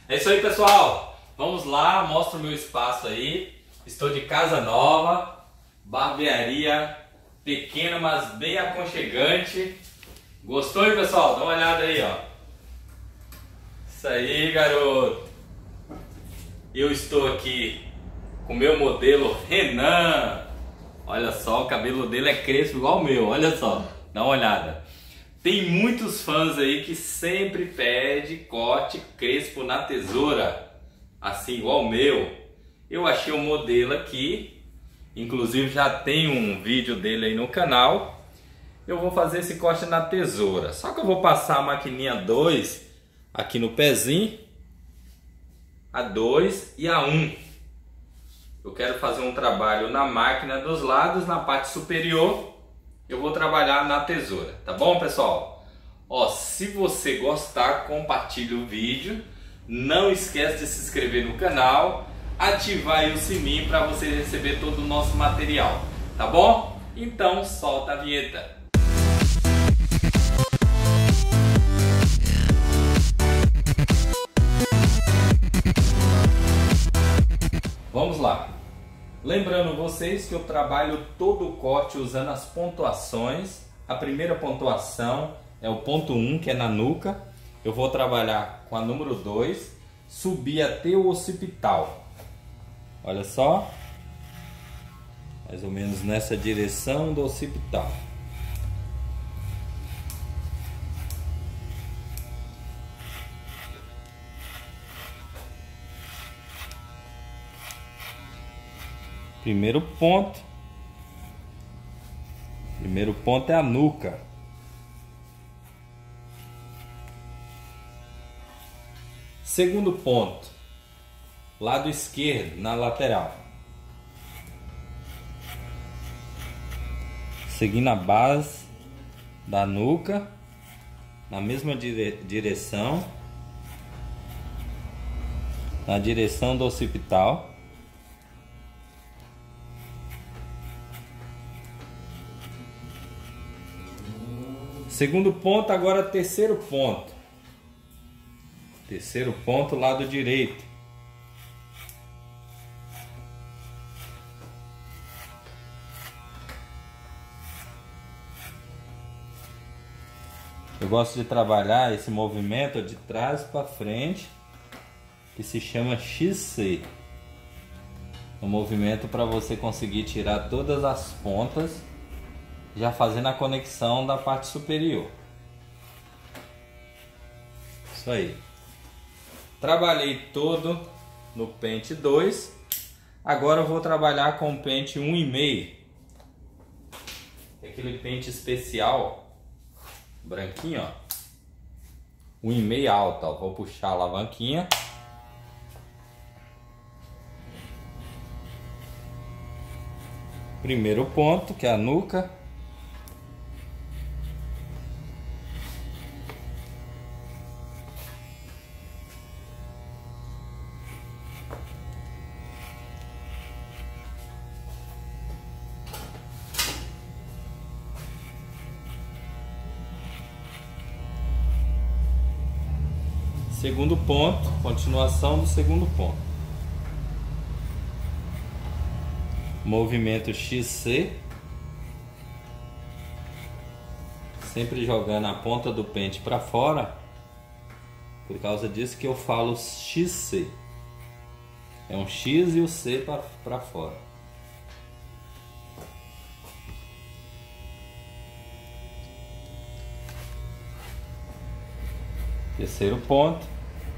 É isso aí, pessoal. Vamos lá, mostro o meu espaço aí. Estou de casa nova, barbearia pequena, mas bem aconchegante. Gostou, hein, pessoal? Dá uma olhada aí, ó. Isso aí, garoto. Eu estou aqui com o meu modelo Renan. Olha só, o cabelo dele é crespo igual o meu, olha só. Dá uma olhada. Tem muitos fãs aí que sempre pede corte crespo na tesoura, assim igual o meu. Eu achei um modelo aqui, inclusive já tem um vídeo dele aí no canal. Eu vou fazer esse corte na tesoura, só que eu vou passar a maquininha 2 aqui no pezinho, a 2 e a 1. Eu quero fazer um trabalho na máquina dos lados, na parte superior eu vou trabalhar na tesoura, tá bom, pessoal? Ó, se você gostar, compartilhe o vídeo, não esquece de se inscrever no canal, ativar aí o sininho para você receber todo o nosso material, tá bom? Então solta a vinheta. Vamos lá. Lembrando vocês que eu trabalho todo o corte usando as pontuações. A primeira pontuação é o ponto 1, que é na nuca. Eu vou trabalhar com a número 2, subir até o occipital. Olha só. Mais ou menos nessa direção do occipital. Primeiro ponto é a nuca. Segundo ponto, lado esquerdo, na lateral. Seguindo a base da nuca, na mesma direção, na direção do occipital. Segundo ponto, agora terceiro ponto. Terceiro ponto, lado direito. Eu gosto de trabalhar esse movimento de trás para frente, que se chama XC. Um movimento para você conseguir tirar todas as pontas, já fazendo a conexão da parte superior. Isso aí. Trabalhei todo no pente 2. Agora eu vou trabalhar com o pente 1,5. Aquele pente especial, branquinho, ó. 1,5 alto, ó. Vou puxar a alavanquinha. Primeiro ponto, que é a nuca. Segundo ponto, continuação do segundo ponto. Movimento XC. Sempre jogando a ponta do pente para fora. Por causa disso que eu falo XC. É um X e o C para fora. Terceiro ponto.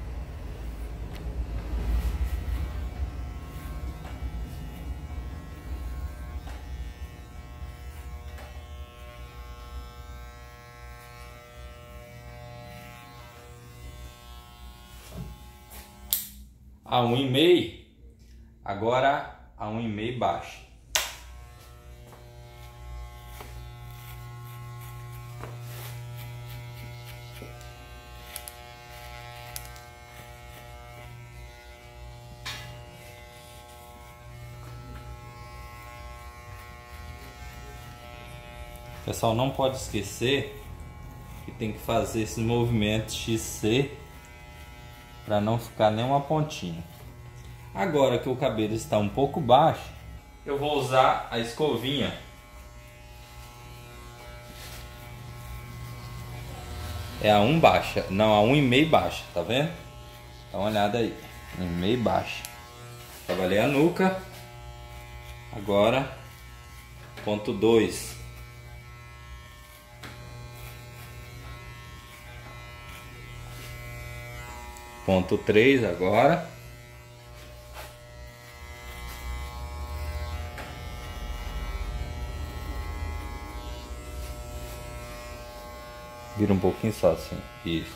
A 1,5, agora a 1,5 baixo. Pessoal, não pode esquecer que tem que fazer esses movimentos XC para não ficar nenhuma pontinha. Agora que o cabelo está um pouco baixo, eu vou usar a escovinha. É a 1 baixa, não, a 1,5 baixa, tá vendo? Dá uma olhada aí, 1,5 baixa. Trabalhei a nuca. Agora, ponto 2. Ponto 3 agora. Vira um pouquinho só assim, isso.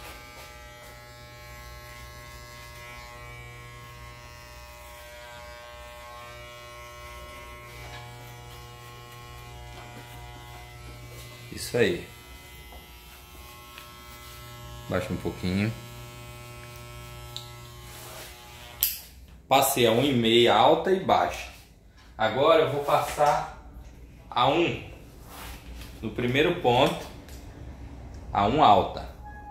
Isso aí. Baixa um pouquinho. Passei a 1,5 alta e baixa. Agora eu vou passar a 1 no primeiro ponto, a 1 alta.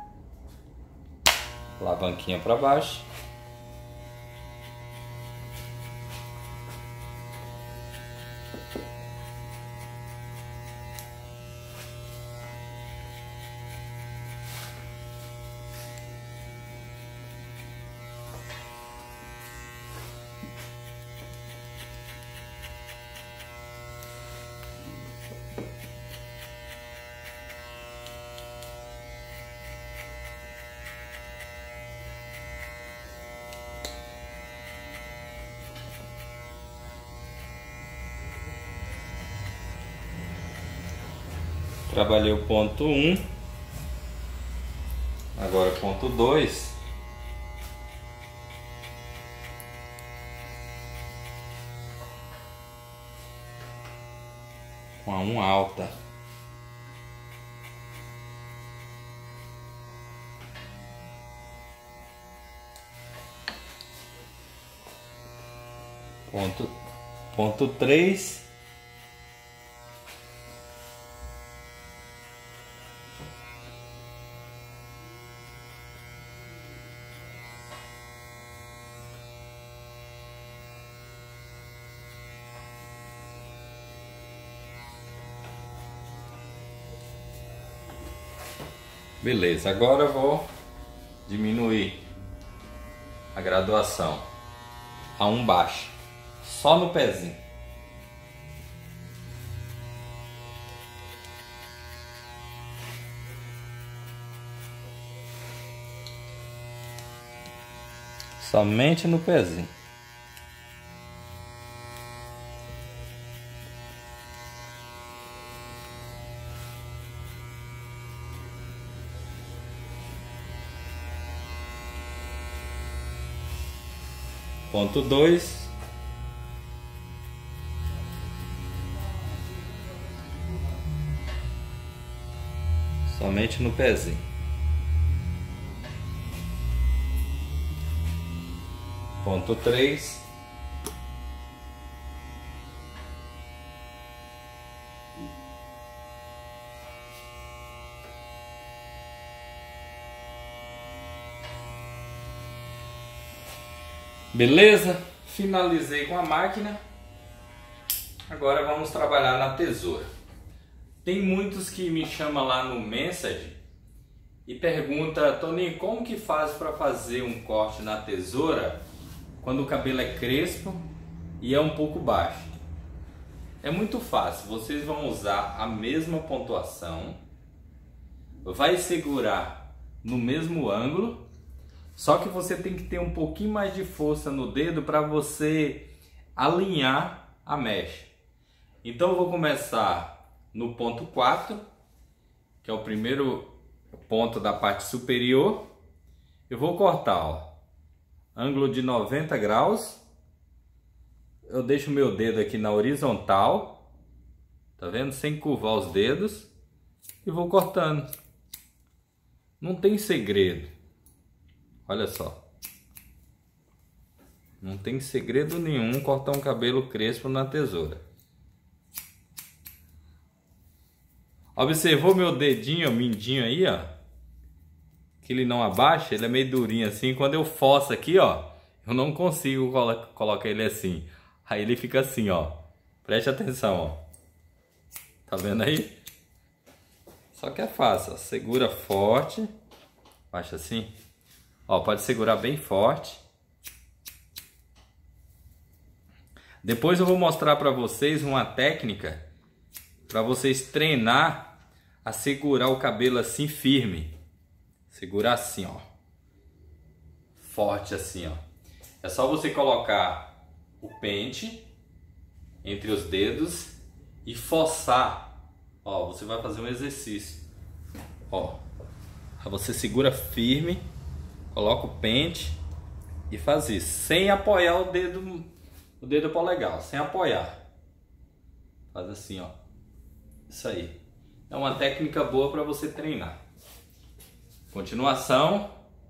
Alavanquinha para baixo. Trabalhei o ponto 1, agora ponto 2. Com a 1 alta. Ponto 3. Beleza, agora eu vou diminuir a graduação a 1 baixo, só no pezinho. Somente no pezinho. Ponto 2. Somente no pezinho. Ponto 3. Beleza? Finalizei com a máquina. Agora vamos trabalhar na tesoura. Tem muitos que me chamam lá no Message e perguntam: Toninho, como que faz para fazer um corte na tesoura quando o cabelo é crespo e é um pouco baixo? É muito fácil. Vocês vão usar a mesma pontuação, vai segurar no mesmo ângulo. Só que você tem que ter um pouquinho mais de força no dedo para você alinhar a mecha. Então eu vou começar no ponto 4, que é o primeiro ponto da parte superior. Eu vou cortar, ó, ângulo de 90 graus. Eu deixo meu dedo aqui na horizontal, tá vendo? Sem curvar os dedos. E vou cortando. Não tem segredo. Olha só, não tem segredo nenhum cortar um cabelo crespo na tesoura. Observou meu dedinho, mindinho aí, ó? que ele não abaixa, ele é meio durinho assim. Quando eu forço aqui, ó, eu não consigo colocar ele assim. Aí ele fica assim, ó. Preste atenção, ó. Tá vendo aí? Só que é fácil, ó. Segura forte. Baixa assim. Ó, pode segurar bem forte. Depois eu vou mostrar para vocês uma técnica para vocês treinar a segurar o cabelo assim firme. Segurar assim, ó. Forte assim, ó. É só você colocar o pente entre os dedos e forçar. Ó, você vai fazer um exercício. Ó. Aí você segura firme, coloca o pente e faz isso, sem apoiar o dedo polegar, sem apoiar. Faz assim, ó. Isso aí. É uma técnica boa para você treinar. Continuação.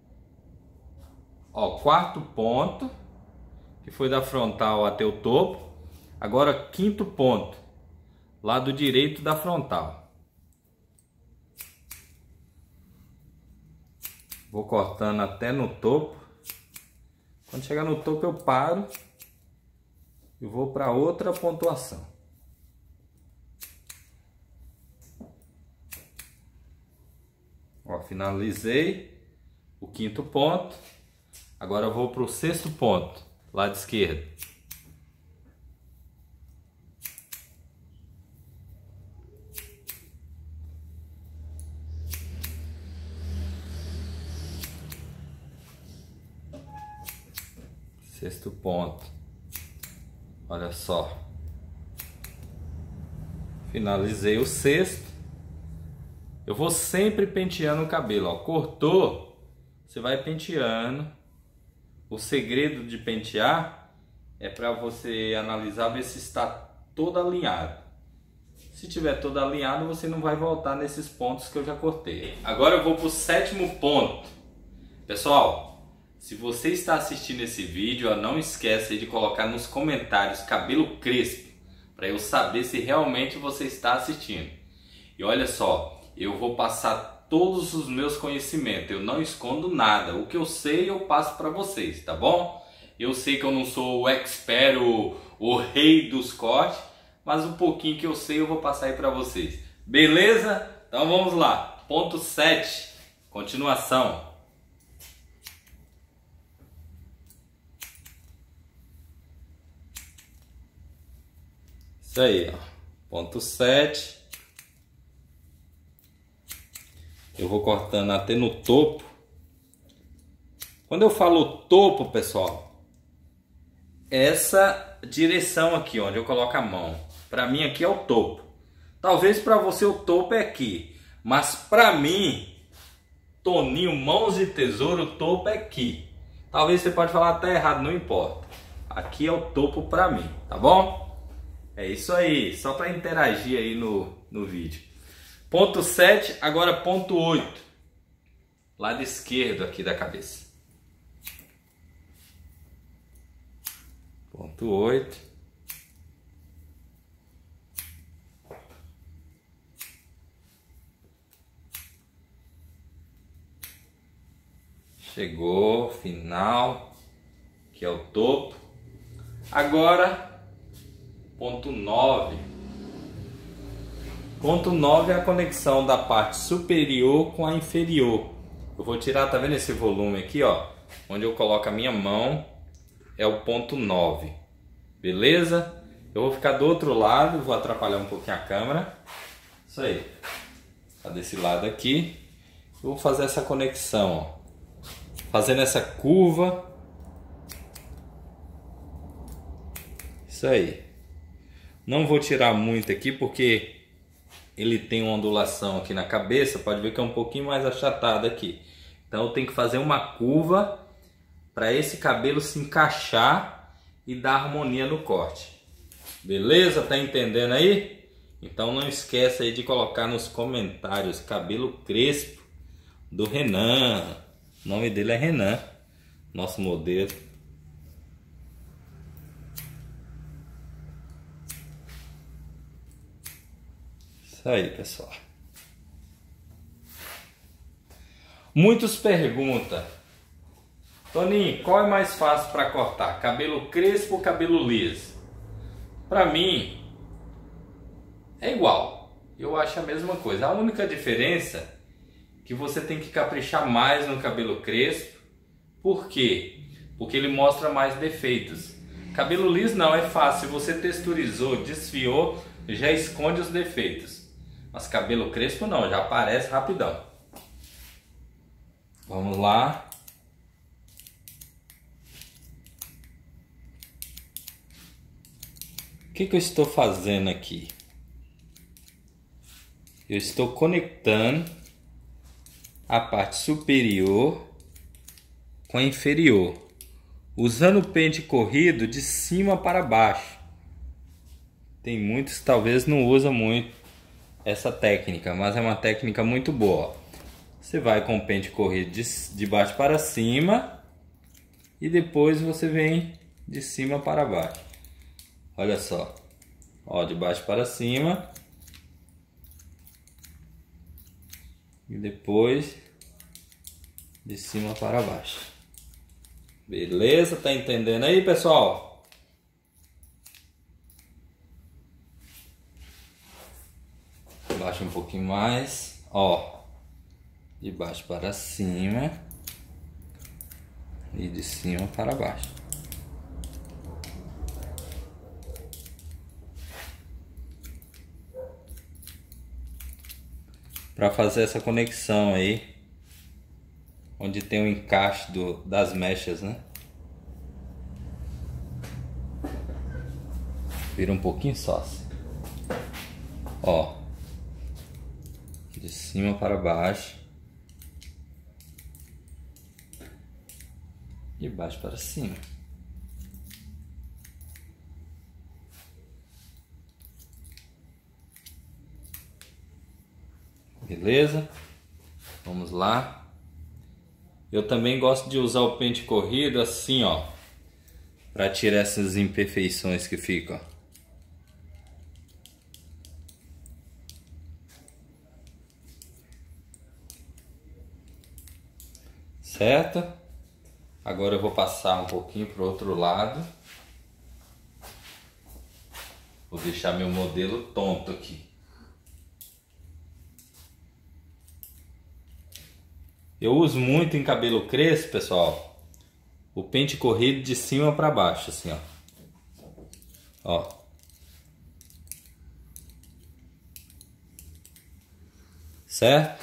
Ó, quarto ponto, que foi da frontal até o topo. Agora quinto ponto, lado direito da frontal. Vou cortando até no topo. Quando chegar no topo eu paro e vou para outra pontuação. Ó, finalizei o quinto ponto. Agora eu vou para o sexto ponto, lado esquerdo. Sexto ponto. Olha só. Finalizei o sexto. Eu vou sempre penteando o cabelo, ó. Cortou, você vai penteando. O segredo de pentear é para você analisar, ver se está todo alinhado. Se tiver todo alinhado, você não vai voltar nesses pontos que eu já cortei. Agora eu vou para o sétimo ponto. Pessoal, se você está assistindo esse vídeo, não esqueça de colocar nos comentários cabelo crespo, para eu saber se realmente você está assistindo. E olha só, eu vou passar todos os meus conhecimentos, eu não escondo nada. O que eu sei eu passo para vocês, tá bom? Eu sei que eu não sou o expert, o rei dos cortes, mas um pouquinho que eu sei eu vou passar aí para vocês. Beleza? Então vamos lá. Ponto 7, continuação. Isso aí, ó. Ponto 7. Eu vou cortando até no topo. Quando eu falo topo, pessoal, essa direção aqui, onde eu coloco a mão, para mim aqui é o topo. Talvez para você o topo é aqui, mas para mim, Toninho Mãos de Tesouro, o topo é aqui. Talvez você pode falar até errado, não importa. Aqui é o topo para mim, tá bom? É isso aí, só para interagir aí no vídeo. Ponto 7, agora ponto 8. Lado esquerdo aqui da cabeça. Ponto 8. Chegou, final, que é o topo. Agora, ponto 9. Ponto 9 é a conexão da parte superior com a inferior. Eu vou tirar, tá vendo esse volume aqui, ó? Onde eu coloco a minha mão, é o ponto 9. Beleza? Eu vou ficar do outro lado, vou atrapalhar um pouquinho a câmera. Isso aí. Tá desse lado aqui. Eu vou fazer essa conexão, ó. Fazendo essa curva. Isso aí. Não vou tirar muito aqui porque ele tem uma ondulação aqui na cabeça, pode ver que é um pouquinho mais achatado aqui. Então eu tenho que fazer uma curva para esse cabelo se encaixar e dar harmonia no corte. Beleza? Tá entendendo aí? Então não esqueça aí de colocar nos comentários cabelo crespo do Renan. O nome dele é Renan, nosso modelo. Isso aí, pessoal. Muitos perguntam: Toninho, qual é mais fácil para cortar? Cabelo crespo ou cabelo liso? Para mim é igual. Eu acho a mesma coisa. A única diferença é que você tem que caprichar mais no cabelo crespo. Por quê? Porque ele mostra mais defeitos. Cabelo liso não, é fácil. Você texturizou, desfiou, já esconde os defeitos. Mas cabelo crespo não, já aparece rapidão. Vamos lá. O que eu estou fazendo aqui? Eu estou conectando a parte superior com a inferior, usando o pente corrido de cima para baixo. Tem muitos que talvez não usam muito essa técnica, mas é uma técnica muito boa. Você vai com o pente corrido de baixo para cima e depois você vem de cima para baixo. Olha só, ó, de baixo para cima e depois de cima para baixo. Beleza? Tá entendendo aí, pessoal? Baixa um pouquinho mais, ó, de baixo para cima e de cima para baixo. Para fazer essa conexão aí, onde tem o encaixe das mechas, né? Vira um pouquinho só assim. Ó, de cima para baixo, de baixo para cima. Beleza? Vamos lá. Eu também gosto de usar o pente corrido assim, ó, para tirar essas imperfeições que ficam. Certo? Agora eu vou passar um pouquinho para o outro lado. Vou deixar meu modelo tonto aqui. Eu uso muito em cabelo crespo, pessoal, o pente corrido de cima para baixo, assim, ó. Ó. Certo?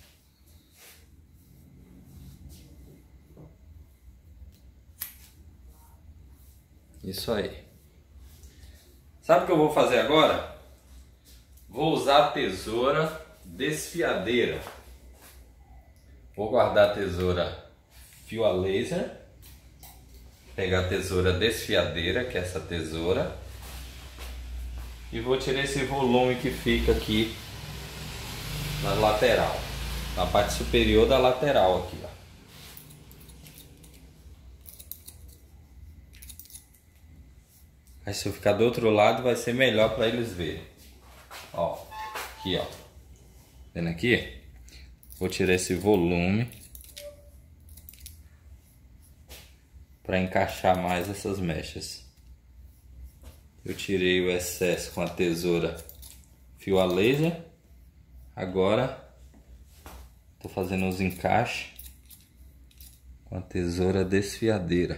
Isso aí. Sabe o que eu vou fazer agora? Vou usar a tesoura desfiadeira. Vou guardar a tesoura fio a laser, pegar a tesoura desfiadeira, que é essa tesoura, e vou tirar esse volume que fica aqui na lateral, na parte superior da lateral aqui, ó. Aí se eu ficar do outro lado vai ser melhor para eles verem. Ó, aqui, ó. Vendo aqui? Vou tirar esse volume para encaixar mais essas mechas. Eu tirei o excesso com a tesoura fio a laser. Agora estou fazendo os encaixes com a tesoura desfiadeira.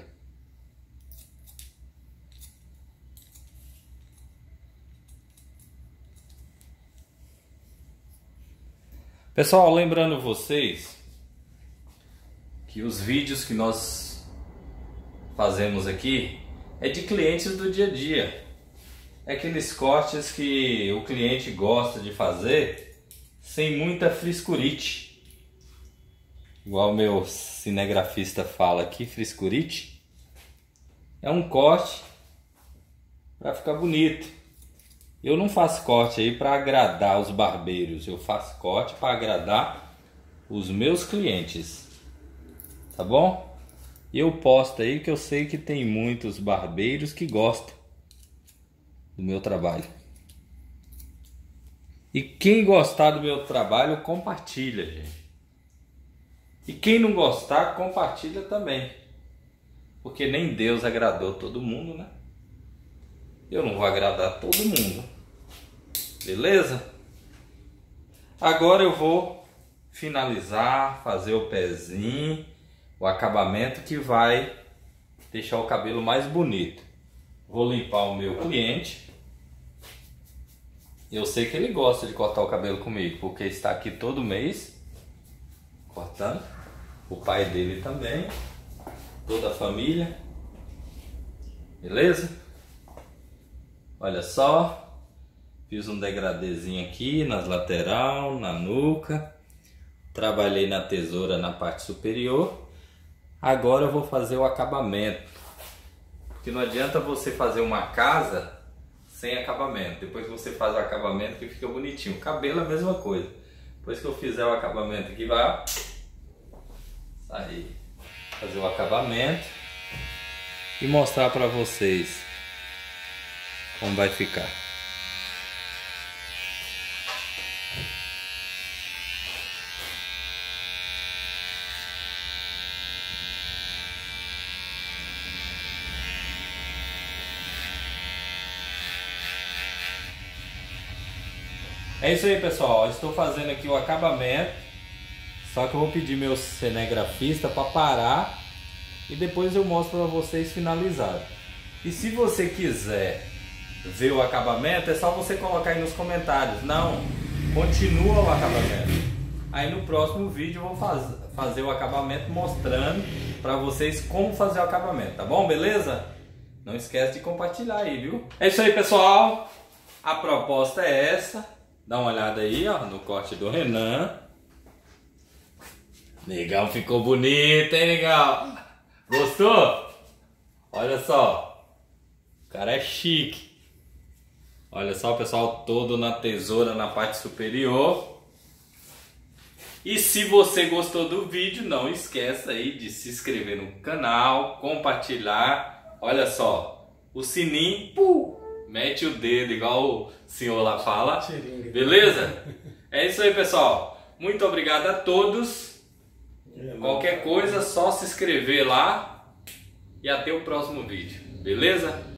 Pessoal, lembrando vocês que os vídeos que nós fazemos aqui é de clientes do dia a dia. É aqueles cortes que o cliente gosta de fazer sem muita frescurite. Igual o meu cinegrafista fala aqui, frescurite. É um corte para ficar bonito. Eu não faço corte aí para agradar os barbeiros, eu faço corte para agradar os meus clientes, tá bom? Eu posto aí que eu sei que tem muitos barbeiros que gostam do meu trabalho. E quem gostar do meu trabalho, compartilha, gente. E quem não gostar, compartilha também. Porque nem Deus agradou todo mundo, né? Eu não vou agradar todo mundo. Beleza? Agora eu vou finalizar, fazer o pezinho, o acabamento que vai deixar o cabelo mais bonito. Vou limpar o meu cliente. Eu sei que ele gosta de cortar o cabelo comigo, porque está aqui todo mês cortando. O pai dele também, toda a família. Beleza? Olha só, fiz um degradêzinho aqui nas lateral, na nuca. Trabalhei na tesoura na parte superior. Agora eu vou fazer o acabamento. Porque não adianta você fazer uma casa sem acabamento. Depois que você faz o acabamento que fica bonitinho. O cabelo é a mesma coisa. Depois que eu fizer o acabamento aqui, vai sair. Fazer o acabamento e mostrar para vocês como vai ficar. É isso aí, pessoal, estou fazendo aqui o acabamento, só que eu vou pedir meu cinegrafista para parar e depois eu mostro para vocês finalizado. E se você quiser ver o acabamento, é só você colocar aí nos comentários. Não, continua o acabamento. Aí no próximo vídeo eu vou fazer o acabamento mostrando para vocês como fazer o acabamento, tá bom? Beleza? Não esquece de compartilhar aí, viu? É isso aí, pessoal, a proposta é essa. Dá uma olhada aí, ó, no corte do Renan. Negão, ficou bonito, hein, negão? Gostou? Olha só. O cara é chique. Olha só, o pessoal, todo na tesoura na parte superior. E se você gostou do vídeo, não esqueça aí de se inscrever no canal, compartilhar. Olha só, o sininho, mete o dedo igual o senhor lá fala. Beleza? É isso aí, pessoal. Muito obrigado a todos. Qualquer coisa, só se inscrever lá. E até o próximo vídeo. Beleza?